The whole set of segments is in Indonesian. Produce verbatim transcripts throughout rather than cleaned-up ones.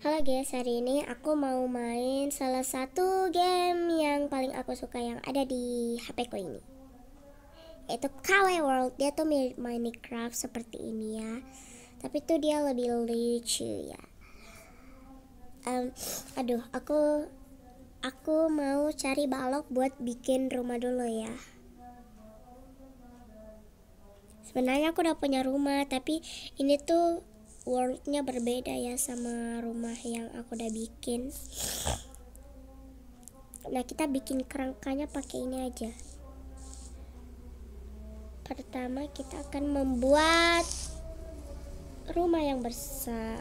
Halo guys, hari ini aku mau main salah satu game yang paling aku suka yang ada di H P ku ini. Itu Kawaii World. Dia tuh mirip Minecraft seperti ini ya. Tapi tuh dia lebih lucu ya. Um, aduh, aku aku mau cari balok buat bikin rumah dulu ya. Sebenarnya aku udah punya rumah, tapi ini tuh worldnya berbeda ya sama rumah yang aku udah bikin. Nah, kita bikin kerangkanya pakai ini aja. Pertama kita akan membuat rumah yang besar.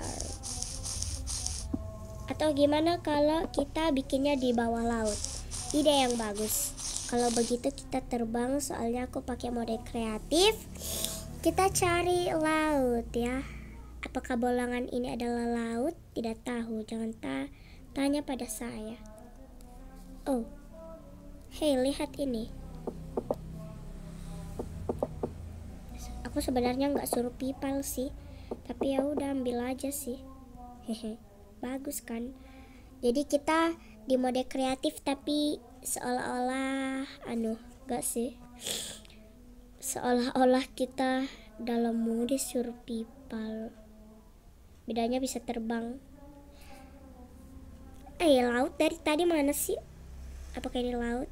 Atau gimana kalau kita bikinnya di bawah laut? Ide yang bagus. Kalau begitu kita terbang, soalnya aku pakai mode kreatif. Kita cari laut ya. Apakah bolongan ini adalah laut? Tidak tahu. Jangan ta tanya pada saya. Oh, hey, lihat ini. Aku sebenarnya nggak suruh pipal sih, tapi ya udah ambil aja sih. Hehe, bagus kan? Jadi kita di mode kreatif, tapi seolah-olah anu, nggak sih? Seolah-olah kita dalam mode suruh pipal. Bedanya bisa terbang. Eh, laut dari tadi mana sih? Apakah ini laut?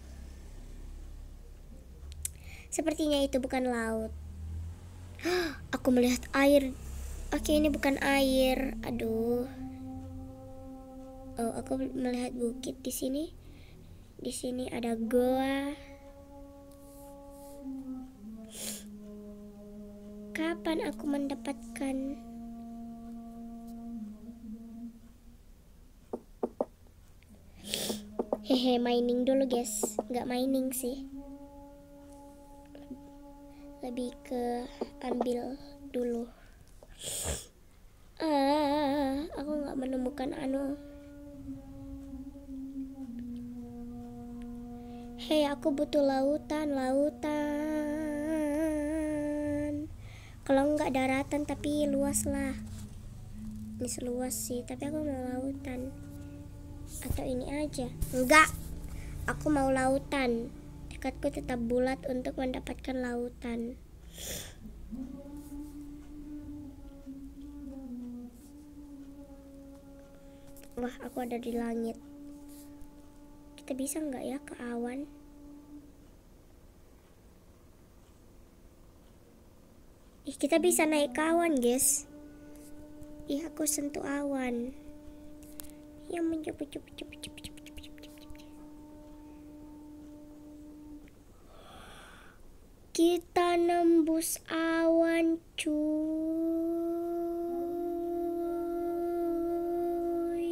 Sepertinya itu bukan laut. Aku melihat air. Oke, ini bukan air. Aduh. Oh, aku melihat bukit di sini. Di sini ada goa. Kapan aku mendapatkan? Hehe, mining dulu guys. Nggak mining sih, lebih ke ambil dulu. Ah, aku nggak menemukan anu. Hei, aku butuh lautan, lautan. Kalau nggak daratan tapi luas lah. Ini seluas sih, tapi aku mau lautan. Atau ini aja? Enggak, aku mau lautan. Tekadku tetap bulat untuk mendapatkan lautan. Wah, aku ada di langit. Kita bisa nggak ya ke awan? Ih, kita bisa naik ke awan guys. Ih, aku sentuh awan. Yang mencoba coba coba coba coba coba coba. Kita nembus awan cuy.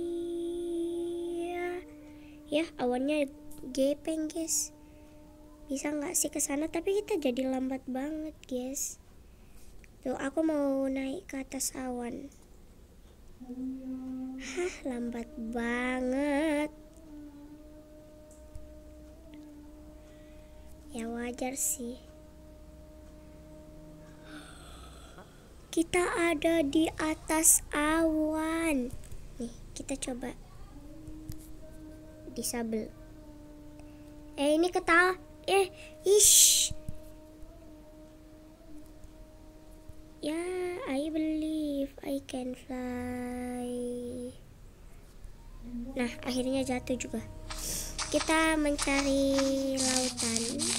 Ya, awannya gepeng guys. Bisa nggak sih ke sana? Tapi kita jadi lambat banget guys. Tuh, aku mau naik ke atas awan. Hah, lambat banget. Ya wajar sih. Kita ada di atas awan. Nih, kita coba disable. Eh, ini ketawa. Eh, ish. Ya, yeah, I believe I can fly. Nah, akhirnya jatuh juga. Kita mencari lautan.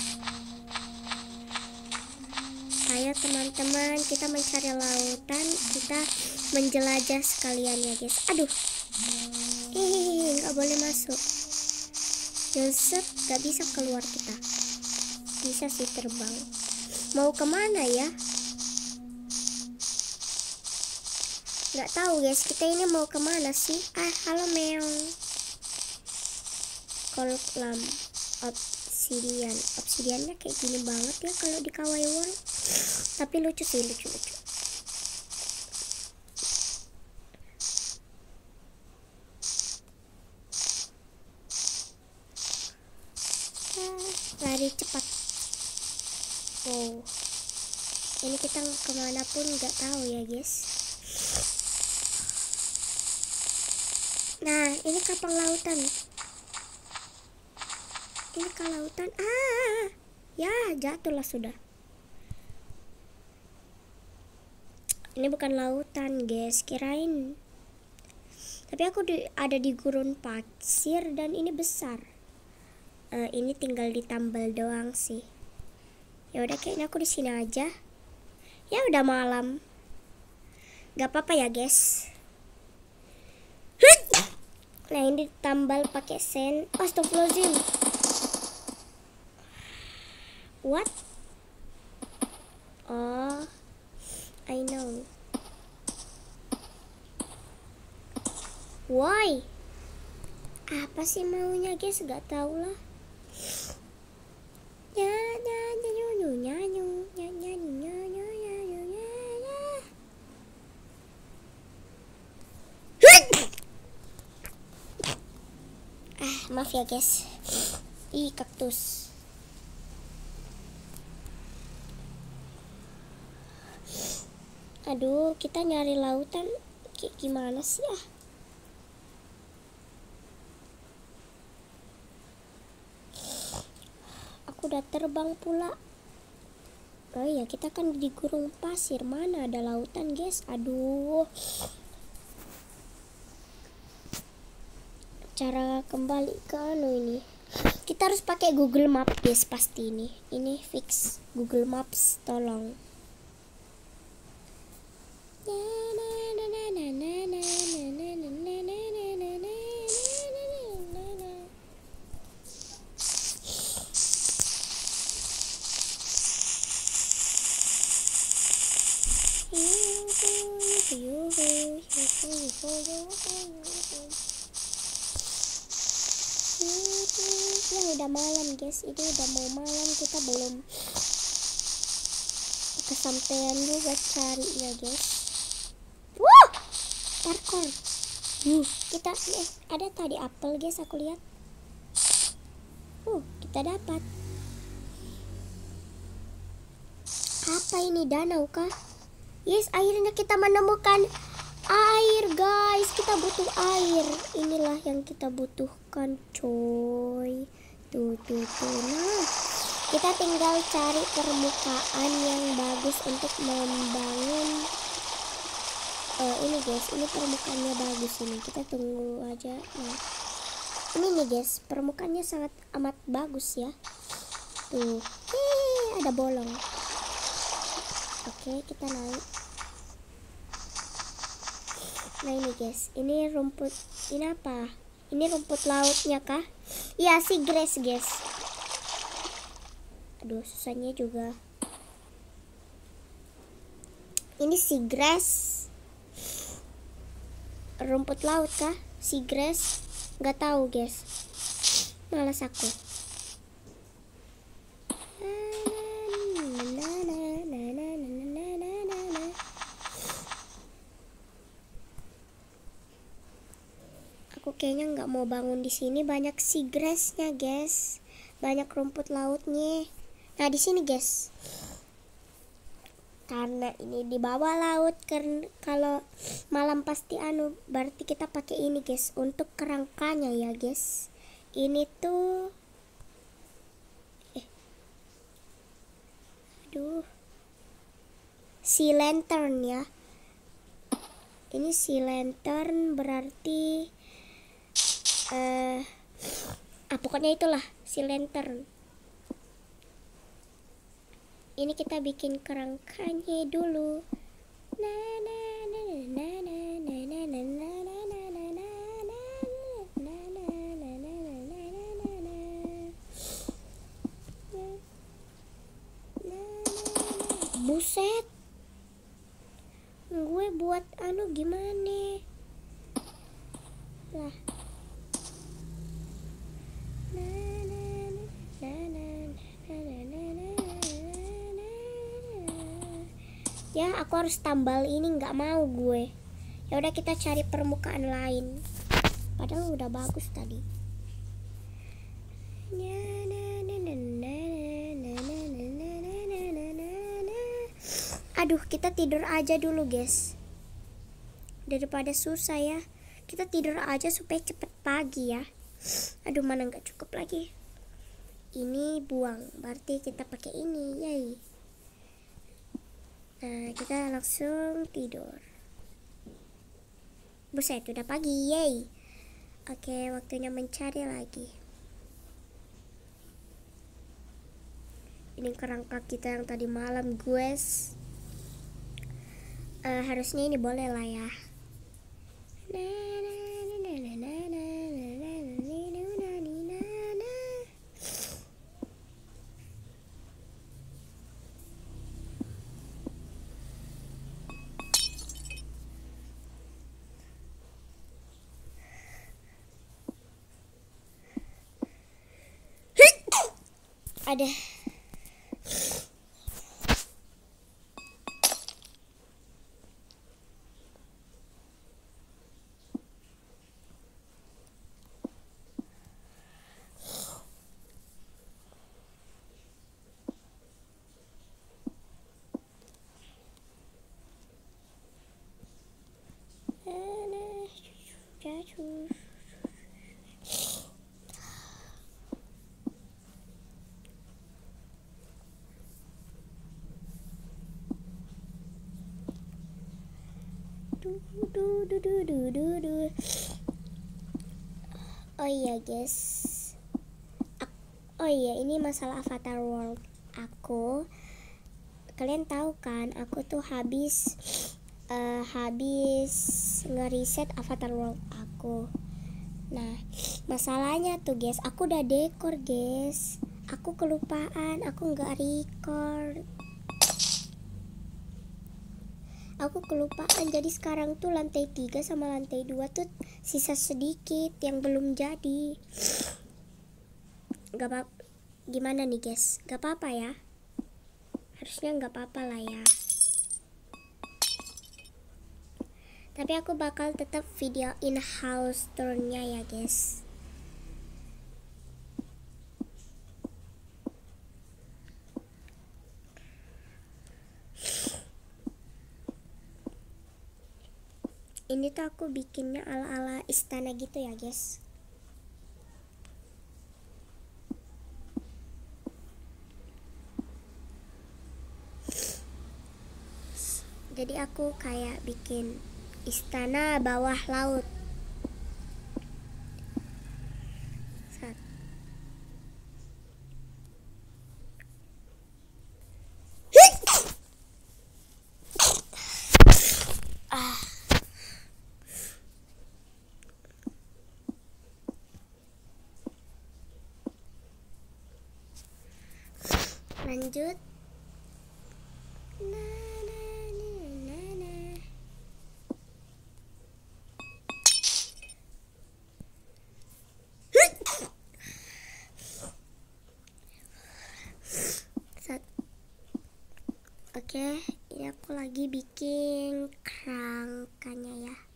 Ayo teman-teman, kita mencari lautan. Kita menjelajah sekalian ya guys. Aduh, ih, nggak boleh masuk. Joseph, nggak bisa keluar kita. Bisa sih terbang. Mau kemana ya? Nggak tahu guys, kita ini mau kemana sih? Ah, halo meong. Kolam obsidian. Obsidiannya kayak gini banget ya kalau di Kawaii World. Tapi lucu sih, lucu-lucu. Ah, lari cepat. Oh, ini kita kemana pun nggak tahu ya guys. Nah, ini kapal lautan. Ini ke lautan. Ah, ya jatuhlah sudah. Ini bukan lautan, guys. Kirain. Tapi aku di, ada di gurun pasir dan ini besar. Uh, ini tinggal ditambal doang sih. Ya udah, kayaknya aku di sini aja. Ya udah malam. Gak apa-apa ya, guys. Nah, ini ditambal pakai sen. Astagfirullahaladzim. What? Oh, I know. Why? Apa sih maunya, guys? Gak tau lah. Ya, ya, ya, ya, ya, ya, ya, ya, ya, ya, ya, ya, ya. Ah, maaf ya, guys. Ih, kaktus. Aduh, kita nyari lautan kayak gimana sih ah? Aku udah terbang pula. Oh iya, kita kan di gurun pasir. Mana ada lautan, guys? Aduh. Cara kembali ke anu ini. Kita harus pakai Google Maps, guys, pasti ini. Ini fix Google Maps, tolong. Ya udah malam, guys. Ini udah mau malam, kita belum kesampaian juga cari ya, guys. Wah, parkour. Uh, kita eh, ada tadi apel, guys, aku lihat. Uh, kita dapat. Apa ini, danau kah? Yes, akhirnya kita menemukan air, guys. Kita butuh air. Inilah yang kita butuhkan, coy. Tuh, tuh, tuh. Nah, kita tinggal cari permukaan yang bagus untuk membangun. Uh, ini, guys. Ini permukaannya bagus ini. Kita tunggu aja. Nah, ini nih, guys. Permukaannya sangat amat bagus ya. Tuh. Hei, ada bolong. Oke, kita naik. Nah, ini, guys. Ini rumput. Ini apa? Ini rumput lautnya kah? Iya, sea grass, guys. Aduh, susahnya juga. Ini sea grass. Rumput laut kah? Sea grass? Gak tahu, guys. Malas aku. Aku kayaknya nggak mau bangun di sini, banyak sea grassnya, guys. Banyak rumput lautnya. Nah, di sini, guys. Karena ini di bawah laut, karena kalau malam pasti anu, berarti kita pakai ini, guys, untuk kerangkanya ya, guys. Ini tuh eh. Aduh. Sea lantern ya. Ini sea lantern berarti eh ah, pokoknya itulah sea lantern. Ini kita bikin kerangkanya dulu. Buset, gue buat anu gimana lah. Ya, aku harus tambal ini, nggak mau gue. Ya udah, kita cari permukaan lain. Padahal udah bagus tadi. Aduh, kita tidur aja dulu, guys. Daripada susah ya. Kita tidur aja supaya cepet pagi ya. Aduh, mana nggak cukup lagi. Ini buang, berarti kita pakai ini, yay. Nah, kita langsung tidur. Buset, udah pagi, yay. Oke, waktunya mencari lagi. Ini kerangka kita yang tadi malam, guys. Uh, harusnya ini boleh lah ya. Ada. Oh iya guys, oh iya ini masalah Avatar World aku. Kalian tahu kan, aku tuh habis uh, habis ngeriset Avatar World aku. Nah, masalahnya tuh guys, aku udah dekor guys, aku kelupaan, aku nggak record. Aku kelupaan, jadi sekarang tuh lantai tiga sama lantai dua tuh sisa sedikit yang belum jadi. Gak apa, gimana nih guys? Gak apa-apa ya? Harusnya gak apa-apa lah ya. Tapi aku bakal tetap video in-house tournya ya guys. Ini tuh aku bikinnya ala-ala istana gitu ya guys. Jadi aku kayak bikin istana bawah laut. Sat. Ah. Lanjut. Nah. Oke, ini aku lagi bikin kerangkanya ya.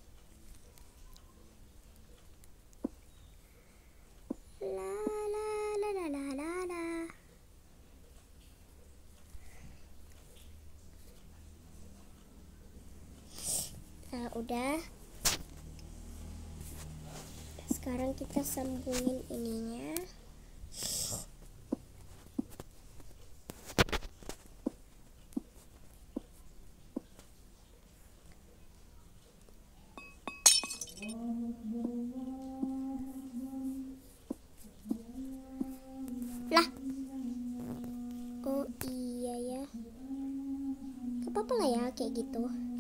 La la la la la la la. Nah, udah. Sekarang kita sambungin ininya. Lah. Oh iya ya. Gak apa-apa lah ya kayak gitu.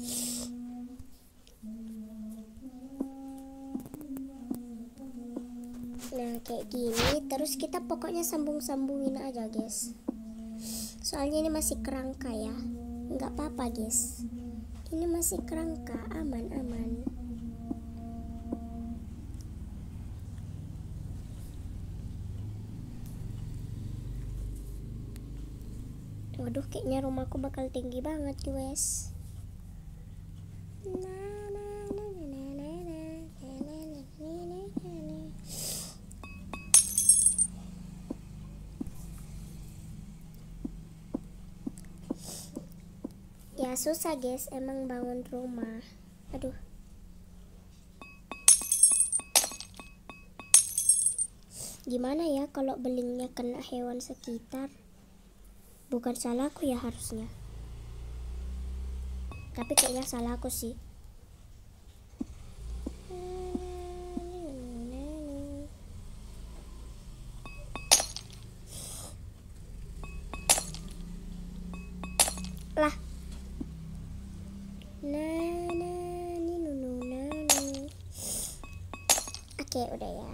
Nah kayak gini. Terus kita pokoknya sambung-sambungin aja guys. Soalnya ini masih kerangka ya. Gak apa-apa guys. Ini masih kerangka. Aman-aman. Waduh, kayaknya rumahku bakal tinggi banget guys. Ya susah guys, emang bangun rumah. Aduh. Gimana ya kalau belingnya kena hewan sekitar? Bukan salahku ya harusnya. Tapi kayaknya salahku sih. Lah. Nah, nah, ni nunu nanu. Oke, udah ya.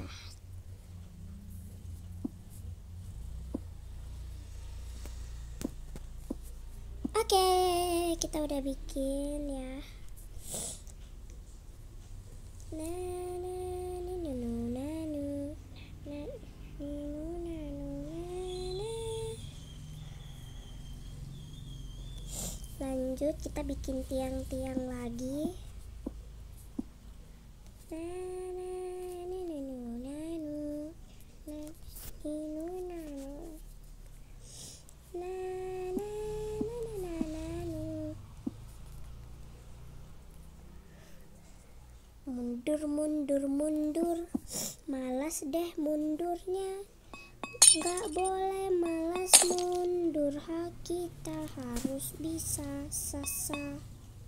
Oke, kita udah bikin ya. Nah, nah, ni nunu nanu. Nah, nunu nanu nah. Lanjut kita bikin tiang-tiang lagi. Nah, nah, ni nunu nanu. Nah, nunu nanu. Nah, nah. Mundur, mundur, mundur. Malas deh mundurnya. Gak boleh malas mundur. Hak kita harus bisa sasa.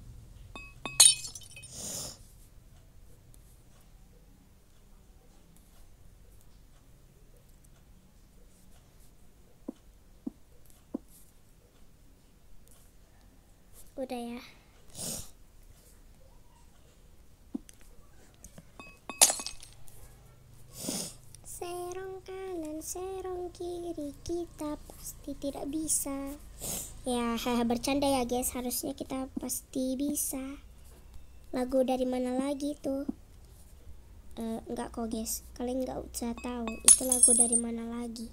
Udah ya. Serong kanan, serong kiri, kita pasti tidak bisa. Ya, bercanda ya guys, harusnya kita pasti bisa. Lagu dari mana lagi tuh? Uh, enggak kok guys, kalian nggak usah tahu itu lagu dari mana lagi.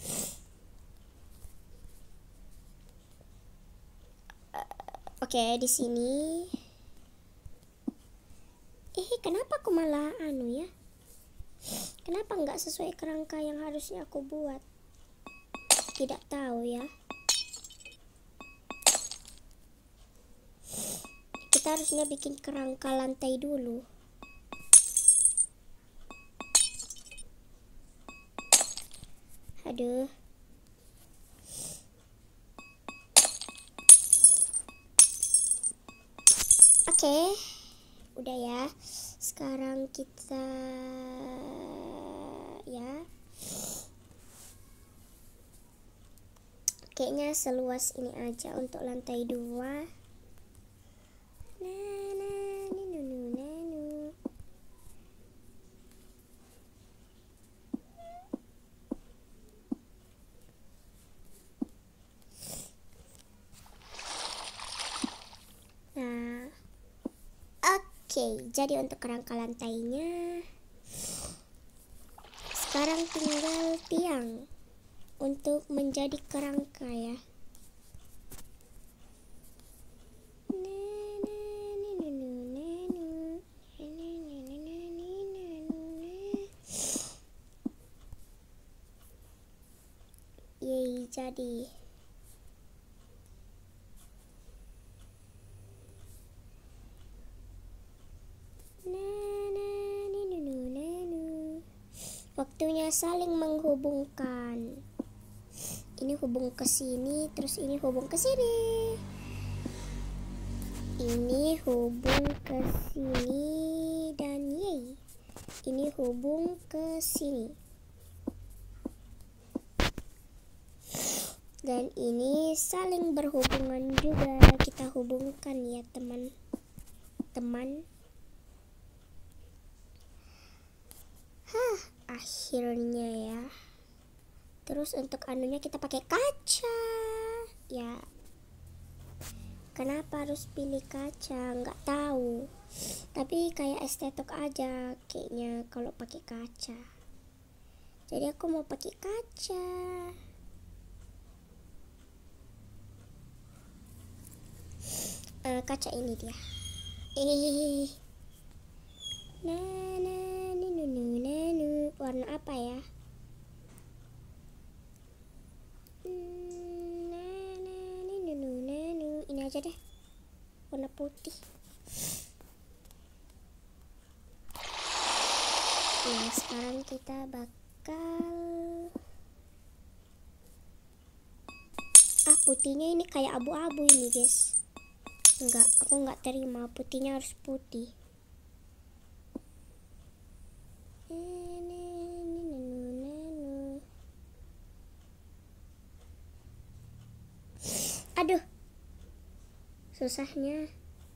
Uh, Oke, okay, di sini. Eh, kenapa aku malah anu ya? Kenapa nggak sesuai kerangka yang harusnya aku buat? Tidak tahu ya. Kita harusnya bikin kerangka lantai dulu. Aduh. Oke. Okay. Udah ya. Sekarang kita ya. Kayaknya seluas ini aja untuk lantai dua. Nah, nah, ninu, nanu. Nah. Oke, jadi untuk kerangka lantainya sekarang tinggal tiang untuk menjadi kerangka ya. Yeay, jadi waktunya saling menghubungkan. Ini hubung ke sini, terus ini hubung ke sini. Ini hubung ke sini dan yeay. Ini hubung ke sini. Dan ini saling berhubungan juga, kita hubungkan ya teman-teman. Hah, akhirnya ya. Terus untuk anunya kita pakai kaca. Ya. Kenapa harus pilih kaca? Nggak tahu. Tapi kayak estetik aja kayaknya kalau pakai kaca. Jadi aku mau pakai kaca. Uh, kaca ini dia. Eh. Nah, nah, ninu, nanu. Warna apa ya? Nah, nah, ninu, nanu. Ini aja deh. Warna putih. Nah, sekarang kita bakal circle. Ah, putihnya ini kayak abu-abu ini guys. Enggak, aku nggak terima, putihnya harus putih. Aduh, susahnya.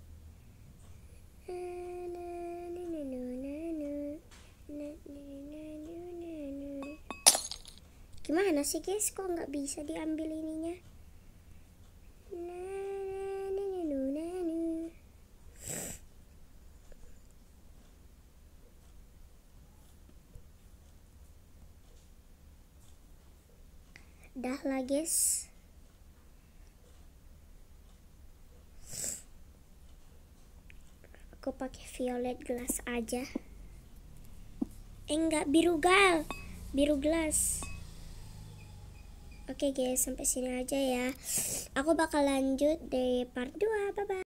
Gimana sih guys, kok nggak bisa diambil ininya? Dah lah guys. Aku pakai violet glass aja. Eh enggak, biru gal, biru glass. Oke guys, sampai sini aja ya. Aku bakal lanjut di part dua. Bye bye.